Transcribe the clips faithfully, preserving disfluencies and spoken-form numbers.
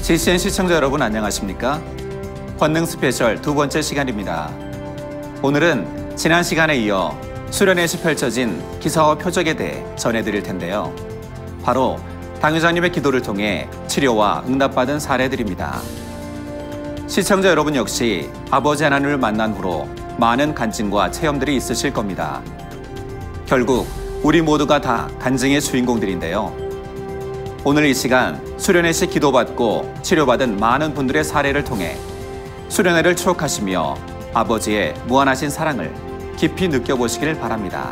지씨엔 시청자 여러분 안녕하십니까? 권능 스페셜 두 번째 시간입니다. 오늘은 지난 시간에 이어 수련회에서 펼쳐진 기사와 표적에 대해 전해드릴 텐데요. 바로 당 회장님의 기도를 통해 치료와 응답받은 사례들입니다. 시청자 여러분 역시 아버지 하나님을 만난 후로 많은 간증과 체험들이 있으실 겁니다. 결국 우리 모두가 다 간증의 주인공들인데요. 오늘 이 시간 수련회 시 기도받고 치료받은 많은 분들의 사례를 통해 수련회를 추억하시며 아버지의 무한하신 사랑을 깊이 느껴보시길 바랍니다.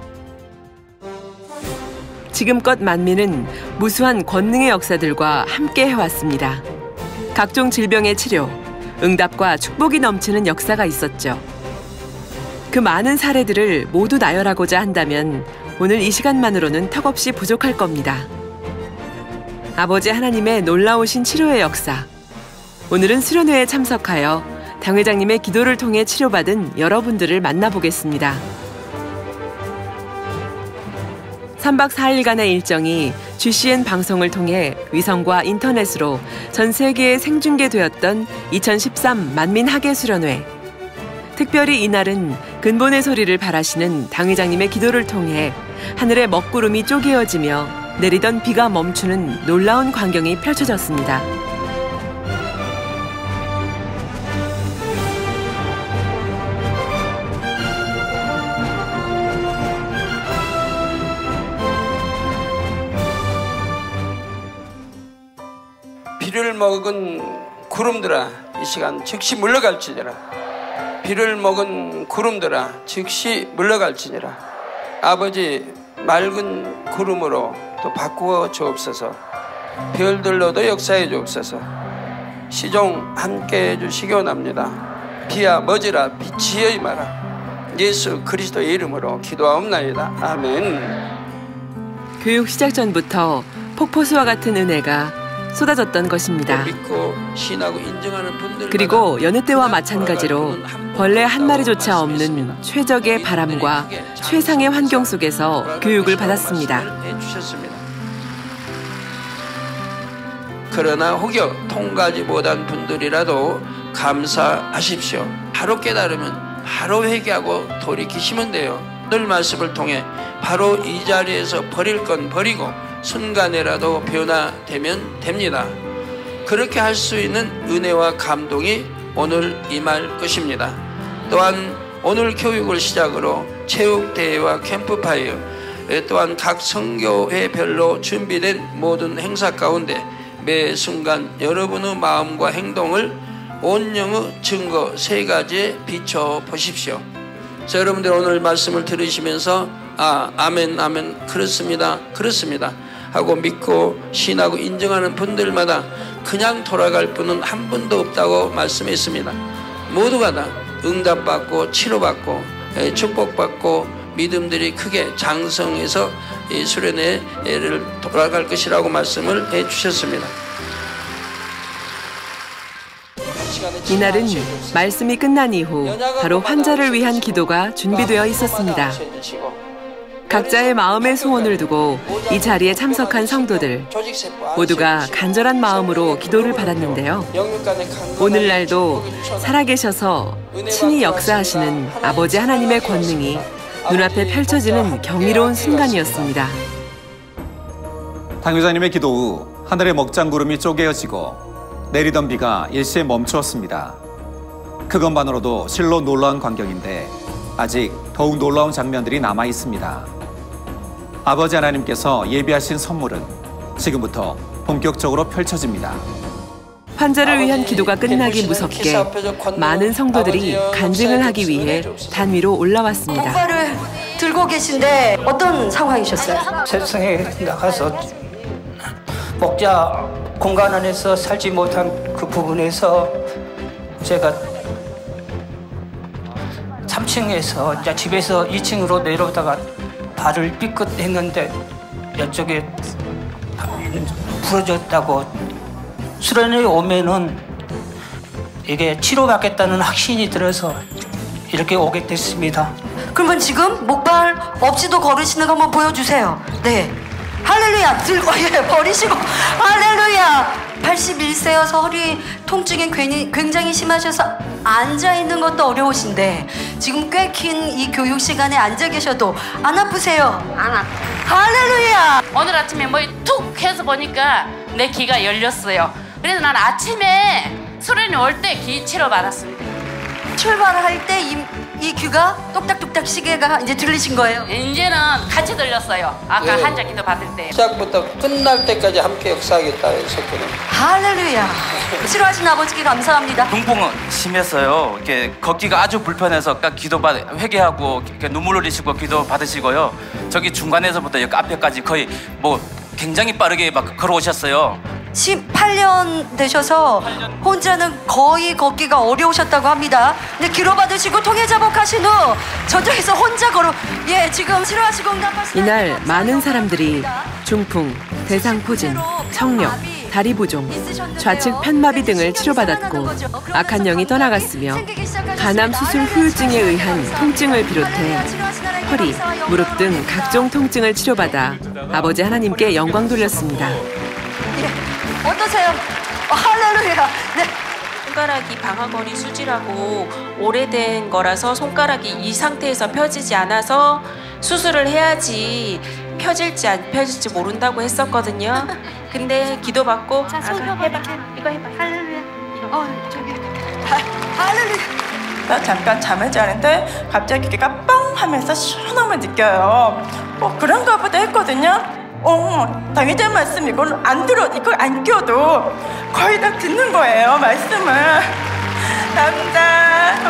지금껏 만민은 무수한 권능의 역사들과 함께 해왔습니다. 각종 질병의 치료, 응답과 축복이 넘치는 역사가 있었죠. 그 많은 사례들을 모두 나열하고자 한다면 오늘 이 시간만으로는 턱없이 부족할 겁니다. 아버지 하나님의 놀라우신 치료의 역사. 오늘은 수련회에 참석하여 당 회장님의 기도를 통해 치료받은 여러분들을 만나보겠습니다. 삼 박 사 일간의 일정이 지씨엔 방송을 통해 위성과 인터넷으로 전 세계에 생중계되었던 이천십삼 만민학예 수련회. 특별히 이날은 근본의 소리를 바라시는 당 회장님의 기도를 통해 하늘의 먹구름이 쪼개어지며 내리던 비가 멈추는 놀라운 광경이 펼쳐졌습니다. 비를 먹은 구름들아 이 시간 즉시 물러갈지니라. 비를 먹은 구름들아 즉시 물러갈지니라. 아버지 맑은 구름으로 또 바꾸어 주옵소서. 별들로도 역사해 주옵소서. 시종 함께 해주시기 원합니다. 비야 멎으라 빛이여 임하라. 예수 그리스도의 이름으로 기도하옵나이다. 아멘. 교육 시작 전부터 폭포수와 같은 은혜가 쏟아졌던 것입니다. 그리고 여느 때와 마찬가지로 벌레 한 마리조차 없는 최적의 바람과 최상의 환경 속에서 교육을 받았습니다. 그러나 혹여 통과하지 못한 분들이라도 감사하십시오. 바로 깨달으면 바로 회개하고 돌이키시면 돼요. 오늘 말씀을 통해 바로 이 자리에서 버릴 건 버리고 순간에라도 변화되면 됩니다. 그렇게 할 수 있는 은혜와 감동이 오늘 임할 것입니다. 또한 오늘 교육을 시작으로 체육대회와 캠프파이어, 또한 각 선교회별로 준비된 모든 행사 가운데 매 순간 여러분의 마음과 행동을 온영의 증거 세 가지에 비춰 보십시오. 자, 여러분들 오늘 말씀을 들으시면서 아, 아멘, 아멘, 그렇습니다, 그렇습니다 하고 믿고 신하고 인정하는 분들마다 그냥 돌아갈 분은 한 분도 없다고 말씀했습니다. 모두가 다 응답받고 치료받고 축복받고 믿음들이 크게 장성해서 이 수련회를 돌아갈 것이라고 말씀을 해주셨습니다. 이날은 말씀이 끝난 이후 바로 환자를 위한 기도가 준비되어 있었습니다. 각자의 마음의 소원을 두고 이 자리에 참석한 성도들 모두가 간절한 마음으로 기도를 받았는데요. 오늘날도 살아계셔서 친히 역사하시는 아버지 하나님의 권능이 눈앞에 펼쳐지는 경이로운 순간이었습니다. 당 회장님의 기도 후 하늘의 먹장구름이 쪼개어지고 내리던 비가 일시에 멈추었습니다. 그것만으로도 실로 놀라운 광경인데 아직 더욱 놀라운 장면들이 남아 있습니다. 아버지 하나님께서 예비하신 선물은 지금부터 본격적으로 펼쳐집니다. 환자를 위한 기도가 끝나기 무섭게 많은 성도들이 간증을 하기 위해 단 위로 올라왔습니다. 목발을 들고 계신데 어떤 상황이셨어요? 세상에 나가서 목자 공간 안에서 살지 못한 그 부분에서 제가 삼 층에서 이제 집에서 이 층으로 내려오다가 발을 삐끗했는데 이쪽에 부러졌다고 수련회에 오면은 이게 치료받겠다는 확신이 들어서 이렇게 오게 됐습니다. 그러면 지금 목발 없이도 걸으시는 거 한번 보여주세요. 네, 할렐루야 들고 예 버리시고 할렐루야 팔십일 세여서 허리 통증이 괜히 굉장히 심하셔서 앉아 있는 것도 어려우신데 지금 꽤 긴 이 교육 시간에 앉아 계셔도 안 아프세요? 안 아파. 할렐루야! 오늘 아침에 뭐 툭 해서 보니까 내 귀가 열렸어요. 그래서 난 아침에 수련회 올 때 귀 치료 받았습니다. 출발할 때 이 이 귀가 똑딱똑딱 시계가 이제 들리신 거예요? 이제는 같이 들렸어요. 아까 네. 한자 기도 받을 때. 시작부터 끝날 때까지 함께 역사하겠다 했었거든요. 할렐루야! 치료하신 아버지께 감사합니다. 중풍은 심했어요. 이렇게 걷기가 아주 불편해서 까 기도 받 회개하고 이렇게 눈물 흘리시고 기도 받으시고요. 저기 중간에서부터 여기 앞에까지 거의 뭐 굉장히 빠르게 막 걸어오셨어요. 십팔 년 되셔서 혼자는 거의 걷기가 어려우셨다고 합니다. 근데 기도 받으시고 통해 자복하신 후 저쪽에서 혼자 걸어 예 지금 치료하시고 응답하시는 이날 많은 사람들이 중풍, 대상포진, 청력, 다리 부종, 좌측 편마비 등을 치료받았고 악한 영이 떠나갔으며 간암 수술 후유증에 의한 통증을 비롯해 허리, 무릎 등 각종 통증을 치료받아 아버지 하나님께 영광 돌렸습니다. 예. 어떠세요? 어, 할렐루야. 네. 손가락이 방아거리 수질하고 오래된 거라서 손가락이 이 상태에서 펴지지 않아서 수술을 해야지 펴질지 안 펴질지 모른다고 했었거든요. 근데 기도받고 자, 손 아가, 해봐. 이거 해봐. 할렐루야. 어, 저기. 하, 할렐루야. 나 잠깐 잠을 자는데 갑자기 귀가 뻥 하면서 시원함을 느껴요. 어, 그런가 보다 했거든요. 어, 당의자 말씀 이걸 안 들어, 이걸 안 껴도 거의 다 듣는 거예요, 말씀을. 감사합니다.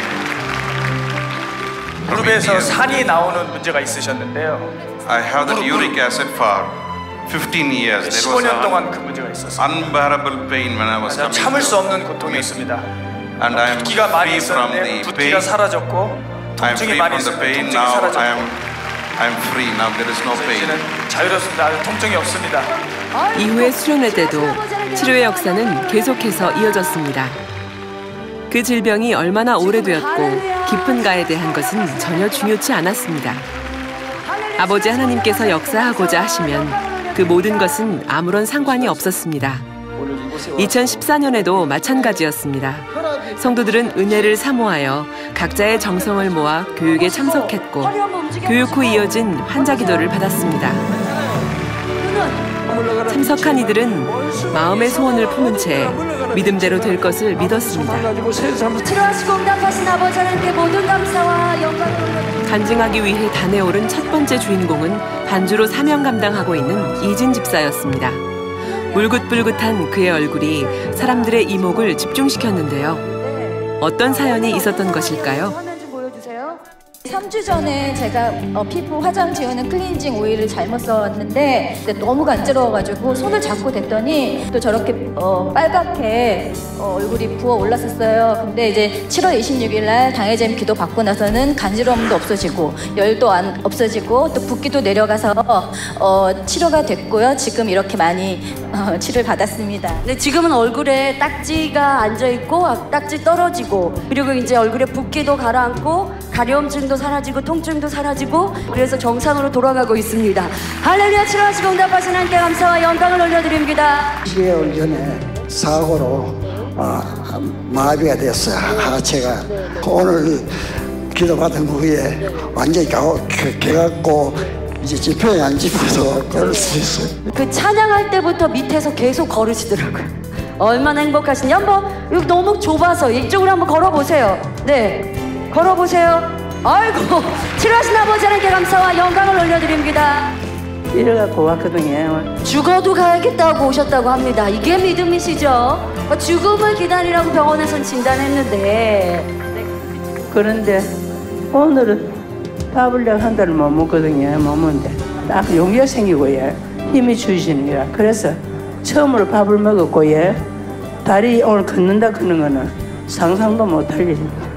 무릎에서 산이 나오는 문제가 있으셨는데요. I have the uric acid for fifteen years. There 십오 년 was 동안 그 문제가 있었어요. unbearable pain when I was coming. 참을 수 없는 고통이었습니다. And I am 붓기가 많이 free from 있었는데 the 붓기가 pain. 사라졌고 I am 통증이 free 많이 from the 있었는데 pain. 통증이 Now I am 사라졌고 I am free. Now there is no pain. 이제는 자유롭습니다. 아주 통증이 없습니다. 이후의 수련회 때도 치료의 역사는 계속해서 이어졌습니다. 그 질병이 얼마나 오래되었고 깊은가에 대한 것은 전혀 중요치 않았습니다. 아버지 하나님께서 역사하고자 하시면 그 모든 것은 아무런 상관이 없었습니다. 이천십사 년에도 마찬가지였습니다. 성도들은 은혜를 사모하여 각자의 정성을 모아 교육에 참석했고 교육 후 이어진 환자 기도를 받았습니다. 참석한 이들은 마음의 소원을 품은 채 믿음대로 될 것을 믿었습니다. 치료하시고 응답하신 아버지 하나님께 모든 감사와 영광을 간증하기 위해 단에 오른 첫 번째 주인공은 반주로 사명 감당하고 있는 이진 집사였습니다. 울긋불긋한 그의 얼굴이 사람들의 이목을 집중시켰는데요. 어떤 사연이 있었던 것일까요? 삼 주 전에 제가 어, 피부 화장 지우는 클렌징 오일을 잘못 써왔는데 너무 간지러워가지고 손을 잡고 댔더니 또 저렇게 어, 빨갛게 어, 얼굴이 부어 올랐었어요. 근데 이제 칠월 이십육일 날 당회잼 기도 받고 나서는 간지러움도 없어지고 열도 안 없어지고 또 붓기도 내려가서 어, 치료가 됐고요. 지금 이렇게 많이 어, 치료를 받았습니다. 네, 지금은 얼굴에 딱지가 앉아있고 딱지 떨어지고 그리고 이제 얼굴에 붓기도 가라앉고 가려움증도 사라지고 통증도 사라지고 그래서 정상으로 돌아가고 있습니다. 할렐루야. 치료하시고 응답하신 하나님께 감사와 영광을 올려드립니다. 십 개월 전에 사고로 어, 마비가 됐어요. 하체가. 오늘 기도받은 후에 완전히 개갖고 이제 지표에 안 짚어서 걸을 수 있어요. 그 찬양할 때부터 밑에서 계속 걸으시더라고요. 얼마나 행복하신지. 한번 여기 너무 좁아서 이쪽으로 한번 걸어보세요. 네, 걸어보세요. 아이고, 치료하신 아버지 하나님께 감사와 영광을 올려드립니다. 이래갖고 왔거든요. 죽어도 가야겠다고 오셨다고 합니다. 이게 믿음이시죠? 죽음을 기다리라고 병원에선 진단했는데. 그런데 오늘은 밥을 내가 한 달을 못 먹거든요. 못 먹는데 딱 용기가 생기고 예. 힘이 주시는 거야. 그래서 처음으로 밥을 먹었고 예. 다리 오늘 걷는다 그런 거는 상상도 못할 일입니다.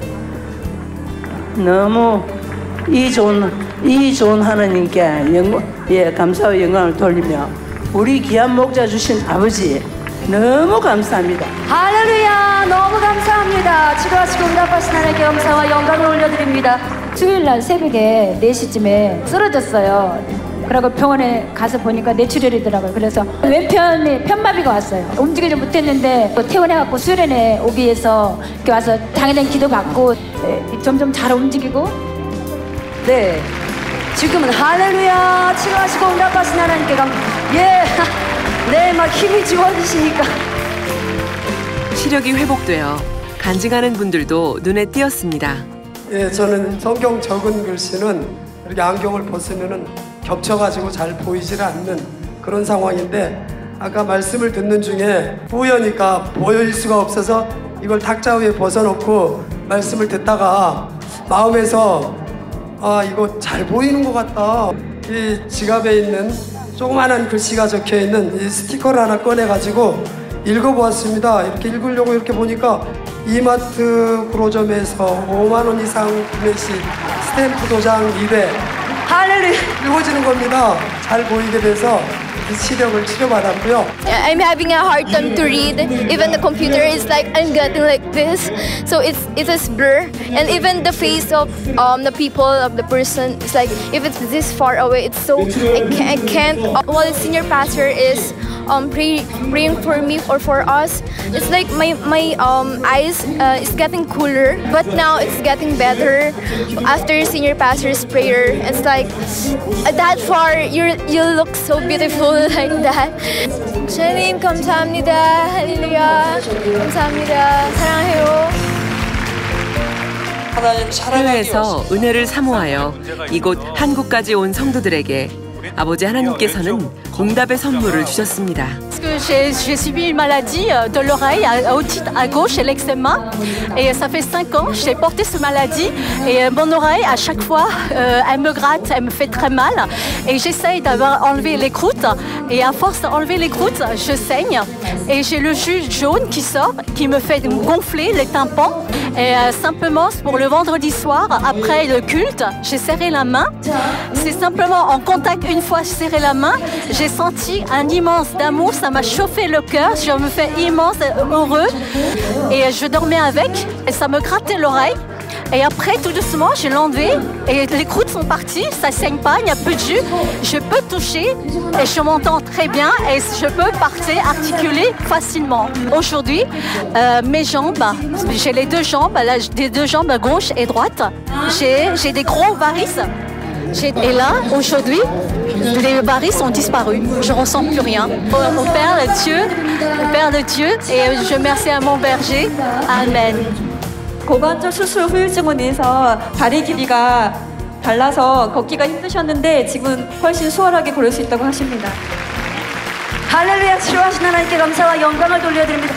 너무 이 좋은 이 좋은 하나님께 영광, 예, 감사와 영광을 돌리며 우리 귀한 목자 주신 아버지 너무 감사합니다. 할렐루야. 너무 감사합니다. 치료하시고 응답하신 하나님께 감사와 영광을 올려드립니다. 수요일 날 새벽에 네 시쯤에 쓰러졌어요. 그리고 병원에 가서 보니까 뇌출혈이더라고요. 그래서 왼편에 편마비가 왔어요. 움직이지 못했는데 퇴원해갖고 수련회 오기 위해서 이렇게 와서 당일날 기도받고 점점 잘 움직이고. 네, 지금은 할렐루야 치료하시고 응답하신 하나님께 감. 예, 네, 막 힘이 좋아지시니까. 시력이 회복되어 간증하는 분들도 눈에 띄었습니다. 예, 저는 성경 적은 글씨는 이렇게 안경을 벗으면은 겹쳐가지고 잘 보이질 않는 그런 상황인데, 아까 말씀을 듣는 중에 뿌여니까 보일 수가 없어서 이걸 탁자 위에 벗어놓고 말씀을 듣다가 마음에서 아, 이거 잘 보이는 것 같다. 이 지갑에 있는 조그만한 글씨가 적혀있는 이 스티커를 하나 꺼내가지고 읽어보았습니다. 이렇게 읽으려고 이렇게 보니까 이마트 구로점에서 오만 원 이상 구매 시 스탬프 도장 이백. 할렐루야. 읽어지는 겁니다. 잘 보이게 돼서 시력을 치료받았고요. I'm having a hard time to read. Even the computer is like I'm getting like this, so it's it is blur. And even the face of um the people of the person is like if it's this far away, it's so I can't. I can't. Uh, while the senior pastor is um pray, praying for me or for us, it's like my my um eyes uh, is getting cooler, but now it's getting better after senior pastor's prayer. It's like that far you you look so beautiful. Like that. 주님 감사합니다. 할렐루야. 감사합니다. 사랑해요. 해외에서 은혜를 사모하여 이곳 한국까지 온 성도들에게 아버지 하나님께서는 응답의 선물을 주셨습니다. J'ai subi une maladie de l'oreille otite à gauche et l'eczéma et ça fait cinq ans j'ai porté cette maladie et mon oreille à chaque fois euh, elle me gratte, elle me fait très mal et j'essaye d'avoir enlevé les croûtes et à force d'enlever les croûtes je saigne et j'ai le jus jaune qui sort qui me fait gonfler les tympans et euh, simplement pour le vendredi soir après le culte j'ai serré la main, c'est simplement en contact une fois serré la main j'ai senti un immense d'amour, ça m'a chauffé le cœur, je me fais immense heureux et je dormais avec et ça me grattait l'oreille et après tout doucement je l'ai enlevé et les croûtes sont parties, ça saigne pas, il n'y a plus de jus, je peux toucher et je m'entends très bien et je peux partir, articuler facilement. Aujourd'hui, euh, mes jambes, j'ai les deux jambes, les deux jambes gauche et droite, j'ai des gros varices. Et là, aujourd'hui, les varices ont disparu. Je ne ressens plus rien. Au Père de Dieu, au Père de Dieu, et je remercie à mon berger. Amen. 고관절 수술 후유증으로 인해서 다리 길이가 달라서 걷기가 힘드셨는데 지금 훨씬 수월하게 걸을 수 있다고 하십니다. 할렐루야 치료하신 하나님께 감사와 영광을 돌려드립니다.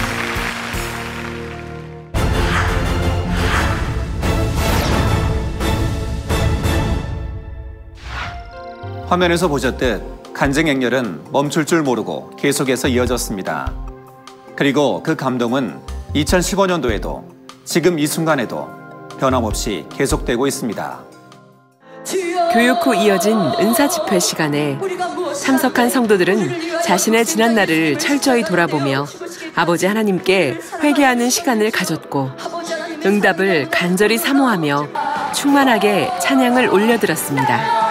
화면에서 보셨듯 간증 행렬은 멈출 줄 모르고 계속해서 이어졌습니다. 그리고 그 감동은 이천십오 년도에도 지금 이 순간에도 변함없이 계속되고 있습니다. 교육 후 이어진 은사 집회 시간에 참석한 성도들은 자신의 지난 날을 철저히 돌아보며 아버지 하나님께 회개하는 시간을 가졌고 응답을 간절히 사모하며 충만하게 찬양을 올려드렸습니다.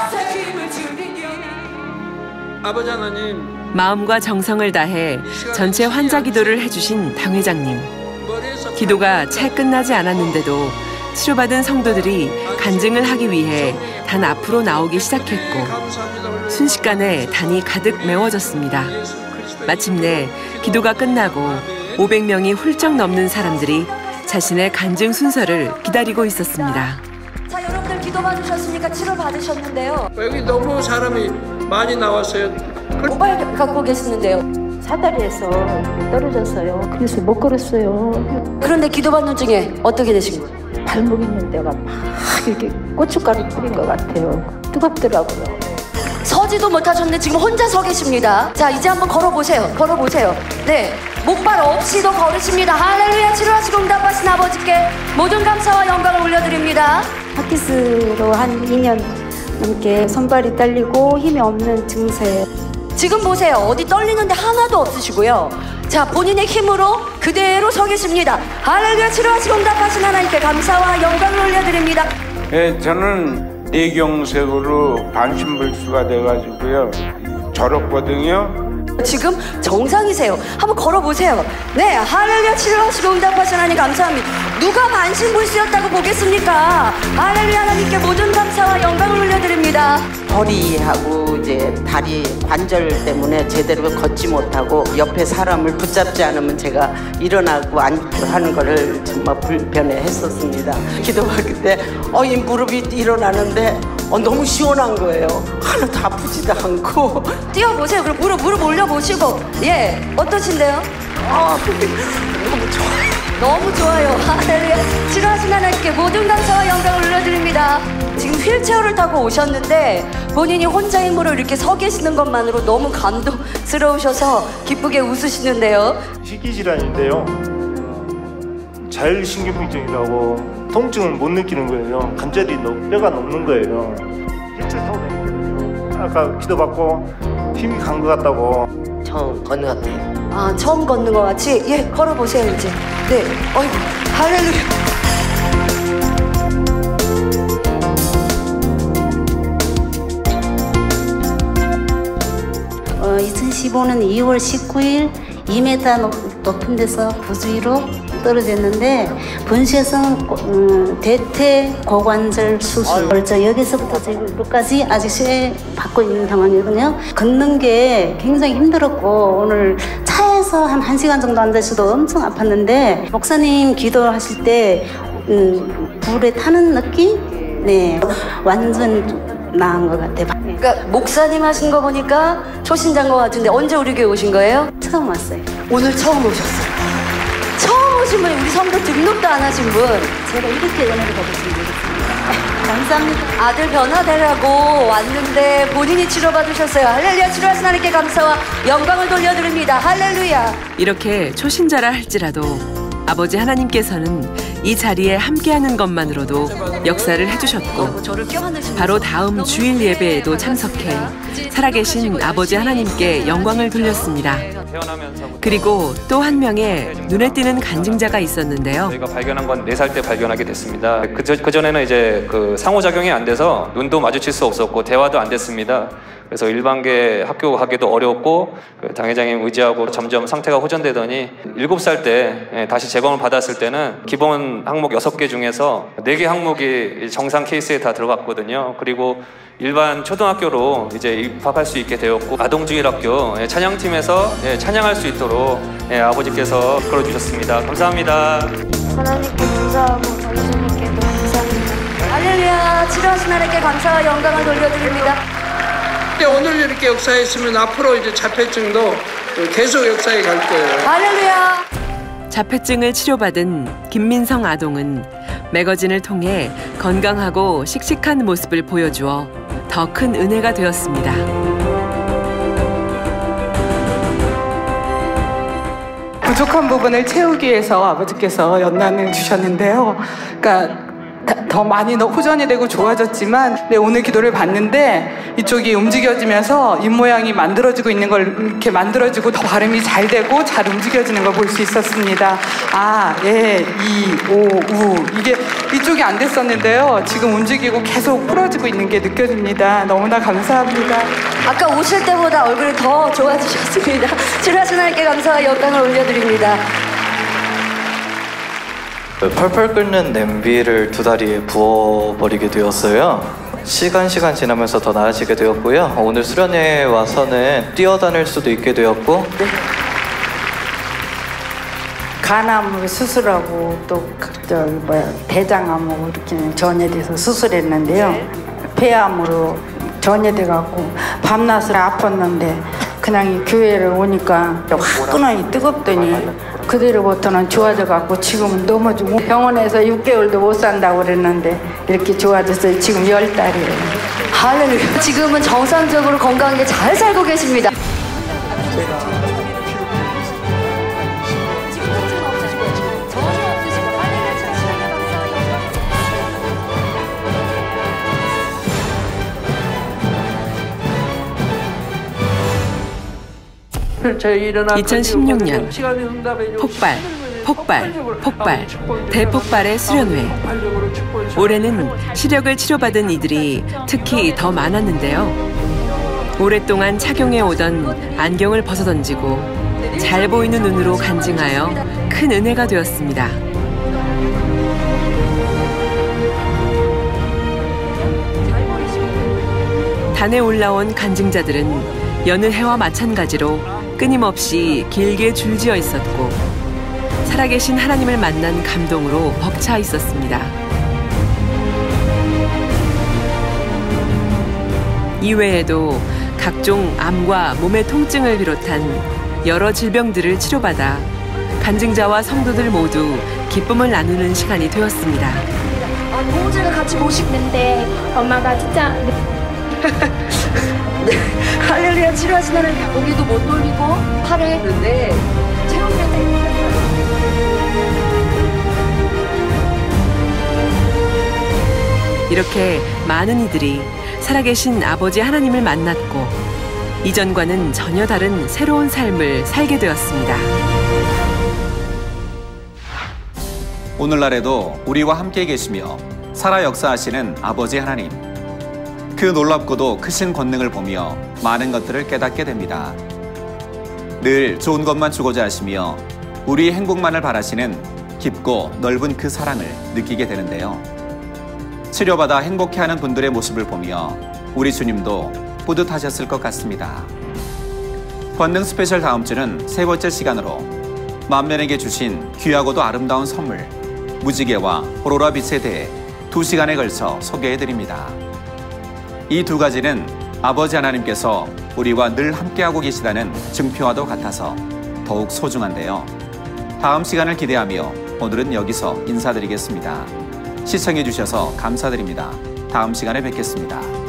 아버지 하나님, 마음과 정성을 다해 전체 환자 기도를 해주신 당 회장님. 기도가 채 끝나지 않았는데도 치료받은 성도들이 간증을 하기 위해 단 앞으로 나오기 시작했고 순식간에 단이 가득 메워졌습니다. 마침내 기도가 끝나고 오백 명이 훌쩍 넘는 사람들이 자신의 간증 순서를 기다리고 있었습니다. 자, 여러분들 기도 받으셨으니까 치료 받으셨는데요. 여기 너무 사람이 많이 나왔어요. 모바일 갖고 계시는데요. 사다리에서 떨어졌어요. 그래서 못 걸었어요. 그런데 기도 받는 중에 어떻게 되신 거예요? 발목 있는 데가 막 이렇게 고춧가루 뿌린 것 같아요. 뜨겁더라고요. 서지도 못하셨는데 지금 혼자 서 계십니다. 자, 이제 한번 걸어보세요. 걸어보세요. 네, 목발 없이도 걸으십니다. 할렐루야 치료하시고 응답하신 아버지께 모든 감사와 영광을 올려드립니다. 파키스로 한 이 년 넘게 손발이 떨리고 힘이 없는 증세. 지금 보세요. 어디 떨리는데 하나도 없으시고요. 자, 본인의 힘으로 그대로 서 계십니다. 할렐루야 치료하시고 응답하신 하나님께 감사와 영광을 올려드립니다. 예, 저는 뇌경색으로 반신불수가 돼가지고요. 저렇거든요. 지금 정상이세요. 한번 걸어보세요. 네, 할렐루야 치료하시고 응답하신 하나님 감사합니다. 누가 반신불수였다고 보겠습니까? 할렐루야 하나님께 모든 감사와 영광을 올려드립니다. 허리하고 이제 다리 관절 때문에 제대로 걷지 못하고 옆에 사람을 붙잡지 않으면 제가 일어나고 앉고 하는 거를 정말 불편해했었습니다. 기도할 때 어, 이 무릎이 일어나는데 어, 너무 시원한 거예요. 하나도 아프지도 않고. 뛰어보세요. 그럼 무릎 무릎 올려보시고. 예, 어떠신데요? 아, 너무 좋아요. 너무 좋아요. 할렐루야. 치료하신 하나님께 모든 감사와 영광을 올려드립니다. 지금 휠체어를 타고 오셨는데 본인이 혼자 힘으로 이렇게 서 계시는 것만으로 너무 감동스러우셔서 기쁘게 웃으시는데요. 희귀질환인데요. 자율신경병증이라고 통증을 못 느끼는 거예요. 관절이 뼈가 녹는 거예요. 일주일 타고 다니거든요. 아까 기도받고 힘이 간 것 같다고. 처음 걷는 것 같아요. 아, 처음 걷는 것 같이? 예, 걸어보세요 이제. 네, 어이구, 할렐루야. 어, 이천십오 년 이월 십구일 이 미터 높, 높은 데서 부주의로 떨어졌는데 분수성 음, 대퇴 고관절 수술. 그렇죠. 여기서부터 지금까지 아직 시에 받고 있는 상황이거든요. 걷는 게 굉장히 힘들었고 오늘 차에서 한 한 시간 정도 앉아서도 엄청 아팠는데 목사님 기도하실 때 음, 불에 타는 느낌? 네, 완전 나은 것 같아요. 그러니까 목사님 하신 거 보니까 초신자인 것 같은데 언제 우리 교회 오신 거예요? 처음 왔어요. 오늘 처음 오셨어요. 처음 오신 분이 우리 성도 등록도 안 하신 분. 제가 이렇게 은혜를 받았으면 좋겠습니다. 감사합니다. 아들 변화되라고 왔는데 본인이 치료받으셨어요. 할렐루야. 치료하신 하나님께 감사와 영광을 돌려드립니다. 할렐루야. 이렇게 초신자라 할지라도 아버지 하나님께서는 이 자리에 함께하는 것만으로도 역사를 해주셨고 바로 다음 주일 예배에도 참석해 살아계신 아버지 하나님께 영광을 돌렸습니다. 그리고 또 한 명의 눈에 띄는 간증자가 있었는데요. 저희가 발견한 건 네 살 때 발견하게 됐습니다. 그, 그 전에는 이제 그 상호작용이 안 돼서 눈도 마주칠 수 없었고 대화도 안 됐습니다. 그래서 일반계 학교 가기도 어려웠고 그 당회장님 의지하고 점점 상태가 호전되더니 일곱 살 때 다시 재검을 받았을 때는 기본 항목 여섯 개 중에서 네 개 항목이 정상 케이스에 다 들어갔거든요. 그리고 일반 초등학교로 이제 입학할 수 있게 되었고 아동주일학교 찬양팀에서 찬양할 수 있도록 아버지께서 이끌어주셨습니다. 감사합니다. 하나님께 감사하고 당신님께도 감사합니다. 할렐루야. 치료하신 하나님께 감사와 영광을 돌려드립니다. 오늘 이렇게 역사했으면 앞으로 이제 자폐증도 계속 역사에 갈 거예요. 할렐루야. 자폐증을 치료받은 김민성 아동은 매거진을 통해 건강하고 씩씩한 모습을 보여주어 더 큰 은혜가 되었습니다. 부족한 부분을 채우기 위해서 아버지께서 연단을 주셨는데요. 그러니까 더 많이 호전이 되고 좋아졌지만 네, 오늘 기도를 봤는데 이쪽이 움직여지면서 입모양이 만들어지고 있는 걸 이렇게 만들어지고 더 발음이 잘 되고 잘 움직여지는 걸 볼 수 있었습니다. 아, 예, 이, 오, 우 이게 이쪽이 안 됐었는데요. 지금 움직이고 계속 풀어지고 있는 게 느껴집니다. 너무나 감사합니다. 아까 오실 때보다 얼굴이 더 좋아지셨습니다. 치료하신 하나님께 감사와 영광을 올려드립니다. 펄펄 끓는 냄비를 두 다리에 부어버리게 되었어요. 시간 시간 지나면서 더 나아지게 되었고요. 오늘 수련회에 와서는 뛰어다닐 수도 있게 되었고 간암을 수술하고 또 저 뭐야 대장암으로 이렇게 전이돼서 수술했는데요. 폐암으로 전이돼 갖고 밤낮을 아팠는데 그냥 이 교회를 오니까 화끈하게 뜨겁더니 그대로부터는 좋아져 갖고 지금은 넘어지고 병원에서 육 개월도 못 산다고 그랬는데 이렇게 좋아져서 지금 열 달이에요. 할렐루야. 지금은 정상적으로 건강하게 잘 살고 계십니다. 이천십육 년 폭발, 폭발, 폭발, 대폭발의 수련회. 올해는 시력을 치료받은 이들이 특히 더 많았는데요. 오랫동안 착용해 오던 안경을 벗어던지고 잘 보이는 눈으로 간증하여 큰 은혜가 되었습니다. 단에 올라온 간증자들은 여느 해와 마찬가지로 끊임없이 길게 줄지어 있었고 살아계신 하나님을 만난 감동으로 벅차 있었습니다. 이외에도 각종 암과 몸의 통증을 비롯한 여러 질병들을 치료받아 간증자와 성도들 모두 기쁨을 나누는 시간이 되었습니다. 아, 호주를 같이 모시는데 엄마가 진짜 할렐루야 치료하신 하나님 고기도 못 돌리고 팔에 했는데 체온계가 이렇게 많은 이들이 살아계신 아버지 하나님을 만났고 이전과는 전혀 다른 새로운 삶을 살게 되었습니다. 오늘날에도 우리와 함께 계시며 살아 역사하시는 아버지 하나님. 그 놀랍고도 크신 권능을 보며 많은 것들을 깨닫게 됩니다. 늘 좋은 것만 주고자 하시며 우리의 행복만을 바라시는 깊고 넓은 그 사랑을 느끼게 되는데요. 치료받아 행복해하는 분들의 모습을 보며 우리 주님도 뿌듯하셨을 것 같습니다. 권능 스페셜 다음 주는 세 번째 시간으로 만면에게 주신 귀하고도 아름다운 선물 무지개와 오로라 빛에 대해 두 시간에 걸쳐 소개해드립니다. 이 두 가지는 아버지 하나님께서 우리와 늘 함께하고 계시다는 증표와도 같아서 더욱 소중한데요. 다음 시간을 기대하며 오늘은 여기서 인사드리겠습니다. 시청해주셔서 감사드립니다. 다음 시간에 뵙겠습니다.